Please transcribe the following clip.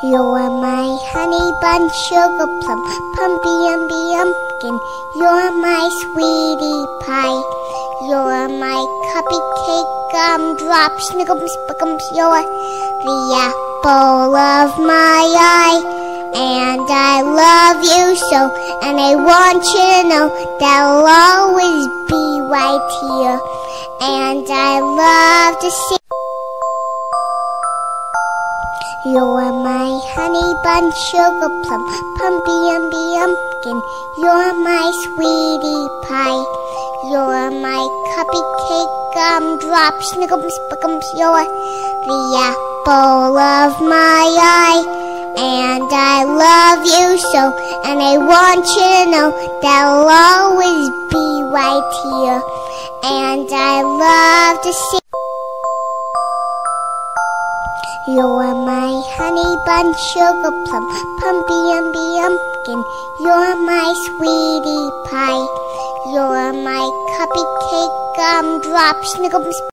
You're my honey bun, sugar plum, pumpy umby umpkin. You're my sweetie pie. You're my cupcake, gumdrop, snickums, spickums. You're the apple of my eye. And I love you so, and I want you to know that I'll always be right here. And I love to sing. You're my honey bun, sugar plum, pumpy umby umpkin. You're my sweetie pie. You're my cupcake, gumdrop, snickums, spickums. You're the apple of my eye. And I love you so, and I want you to know that I'll always be right here. And I love to sing. You're my honey bun, sugar plum, pumpy umby umpkin. You're my sweetie pie. You're my cupcake, gumdrop, snickums.